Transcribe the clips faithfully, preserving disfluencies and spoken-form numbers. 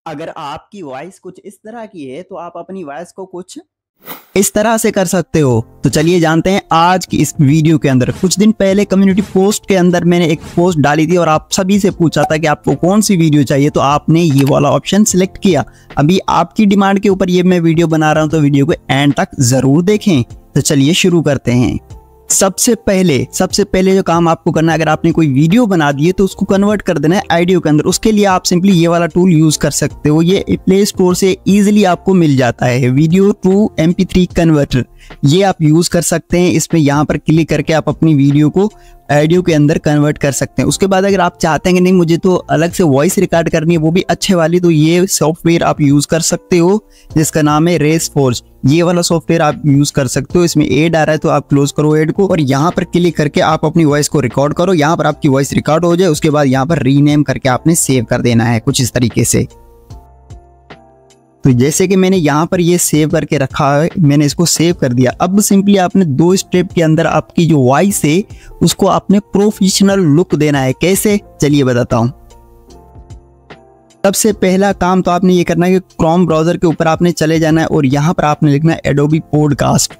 अगर आपकी वॉइस कुछ इस तरह की है तो आप अपनी वॉइस को कुछ इस तरह से कर सकते हो। तो चलिए जानते हैं आज की इस वीडियो के अंदर। कुछ दिन पहले कम्युनिटी पोस्ट के अंदर मैंने एक पोस्ट डाली थी और आप सभी से पूछा था कि आपको कौन सी वीडियो चाहिए, तो आपने ये वाला ऑप्शन सिलेक्ट किया। अभी आपकी डिमांड के ऊपर ये मैं वीडियो बना रहा हूं, तो वीडियो को एंड तक जरूर देखें। तो चलिए शुरू करते हैं। सबसे पहले सबसे पहले जो काम आपको करना है, अगर आपने कोई वीडियो बना दी है तो उसको कन्वर्ट कर देना है ऑडियो के अंदर। उसके लिए आप सिंपली ये वाला टूल यूज कर सकते हो। ये प्ले स्टोर से इजीली आपको मिल जाता है, video to M P three converter. ये आप यूज कर सकते हैं। इसमें यहाँ पर क्लिक करके आप अपनी वीडियो को ऑडियो के अंदर कन्वर्ट कर सकते हैं। उसके बाद अगर आप चाहते हैं कि नहीं मुझे तो अलग से वॉइस रिकॉर्ड करनी है, वो भी अच्छे वाली, तो ये सॉफ्टवेयर आप यूज कर सकते हो जिसका नाम है रेस फोर्स। ये वाला सॉफ्टवेयर आप यूज कर सकते हो। इसमें एड आ रहा है तो आप क्लोज करो एड को और यहाँ पर क्लिक करके आप अपनी वॉइस को रिकॉर्ड करो। यहाँ पर आपकी वॉइस रिकॉर्ड हो जाए, उसके बाद यहाँ पर रीनेम करके आपने सेव कर देना है कुछ इस तरीके से। तो जैसे कि मैंने यहाँ पर ये सेव करके रखा है, मैंने इसको सेव कर दिया। अब सिंपली आपने दो स्टेप के अंदर आपकी जो वॉइस है उसको आपने प्रोफेशनल लुक देना है। कैसे, चलिए बताता हूँ। सबसे पहला काम तो आपने ये करना है कि क्रोम ब्राउजर के ऊपर आपने चले जाना है और यहाँ पर आपने लिखना है एडोबी पॉडकास्ट।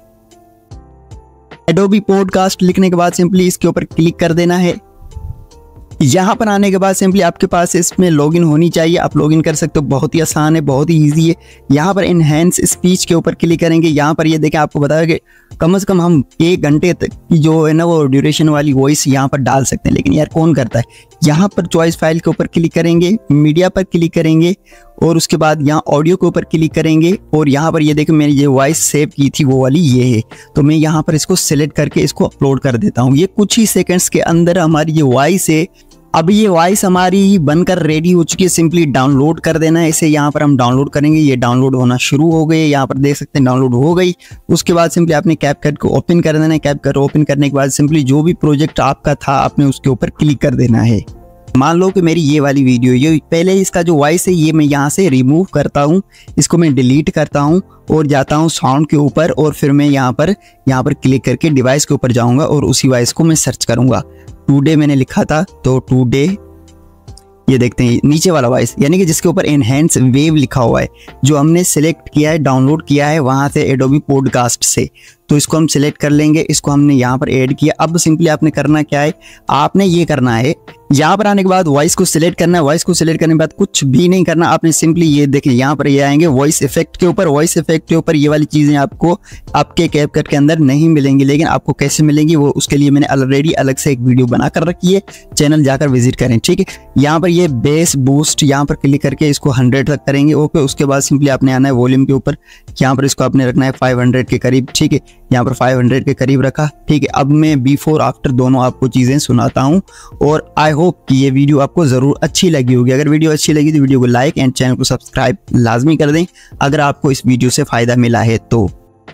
एडोबी पॉडकास्ट लिखने के बाद सिंपली इसके ऊपर क्लिक कर देना है। यहाँ पर आने के बाद सिंपली आपके पास इसमें लॉगिन होनी चाहिए। आप लॉगिन कर सकते हो, बहुत ही आसान है, बहुत ही इजी है। यहाँ पर इनहेंस स्पीच के ऊपर क्लिक करेंगे। यहाँ पर ये देखें, आपको बताया कि कम से कम हम एक घंटे तक की जो है ना वो ड्यूरेशन वाली वॉइस यहाँ पर डाल सकते हैं, लेकिन यार कौन करता है। यहाँ पर चॉइस फाइल के ऊपर क्लिक करेंगे, मीडिया पर क्लिक करेंगे और उसके बाद यहाँ ऑडियो के ऊपर क्लिक करेंगे और यहाँ पर ये देखें मैंने ये वॉइस सेव की थी वो वाली ये है। तो मैं यहाँ पर इसको सिलेक्ट करके इसको अपलोड कर देता हूँ। ये कुछ ही सेकंड्स के अंदर हमारी ये वॉइस है, अब ये वॉइस हमारी बनकर रेडी हो चुकी है। सिंपली डाउनलोड कर देना है इसे। यहाँ पर हम डाउनलोड करेंगे, ये डाउनलोड होना शुरू हो गए। यहाँ पर देख सकते हैं डाउनलोड हो गई। उसके बाद सिंपली आपने कैपकट को ओपन कर देना है। कैपकट ओपन करने के बाद सिंपली जो भी प्रोजेक्ट आपका था आपने उसके ऊपर क्लिक कर देना है। मान लो कि मेरी ये वाली वीडियो, ये पहले इसका जो वॉइस है ये मैं यहाँ से रिमूव करता हूँ, इसको मैं डिलीट करता हूँ और जाता हूँ साउंड के ऊपर और फिर मैं यहाँ पर यहाँ पर क्लिक करके डिवाइस के ऊपर जाऊँगा और उसी वॉइस को मैं सर्च करूँगा। टुडे मैंने लिखा था तो टुडे, ये देखते हैं नीचे वाला वॉइस, यानी कि जिसके ऊपर एनहेंस वेव लिखा हुआ है, जो हमने सिलेक्ट किया है, डाउनलोड किया है वहां से एडोबी पॉडकास्ट से। तो इसको हम सिलेक्ट कर लेंगे, इसको हमने यहाँ पर ऐड किया। अब सिंपली आपने करना क्या है, आपने ये करना है, यहाँ पर आने के बाद वॉइस को सिलेक्ट करना है। वॉइस को सिलेक्ट करने के बाद कुछ भी नहीं करना, आपने सिंपली ये देखिए यहाँ पर ये आएंगे वॉइस इफेक्ट के ऊपर। वॉइस इफेक्ट के ऊपर ये वाली चीजें आपको आपके कैपकट के अंदर नहीं मिलेंगी, लेकिन आपको कैसे मिलेंगी वो उसके लिए मैंने ऑलरेडी अलग से एक वीडियो बना कर रखी है, चैनल जाकर विजिट करें, ठीक है। यहाँ पर ये बेस बूस्ट यहाँ पर क्लिक करके इसको हंड्रेड तक करेंगे, ओके। उसके बाद सिंपली आपने आना है वॉल्यूम के ऊपर, यहाँ पर इसको आपने रखना है फाइव हंड्रेड के करीब, ठीक है। यहाँ पर फाइव हंड्रेड के करीब रखा, ठीक है। अब मैं बिफोर आफ्टर दोनों आपको चीजें सुनाता हूँ और आई होप कि ये वीडियो आपको जरूर अच्छी लगी होगी। अगर वीडियो अच्छी लगी तो वीडियो को लाइक एंड चैनल को सब्सक्राइब लाजमी कर दें अगर आपको इस वीडियो से फायदा मिला है तो।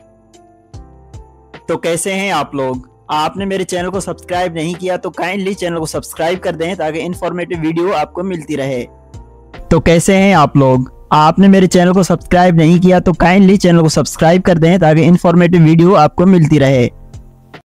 तो कैसे हैं आप लोग? आपने मेरे चैनल को सब्सक्राइब नहीं किया तो काइंडली चैनल को सब्सक्राइब कर दें ताकि इन्फॉर्मेटिव वीडियो आपको मिलती रहे। तो कैसे हैं आप लोग? आपने मेरे चैनल को सब्सक्राइब नहीं किया तो काइंडली चैनल को सब्सक्राइब कर दें ताकि इन्फॉर्मेटिव वीडियो आपको मिलती रहे।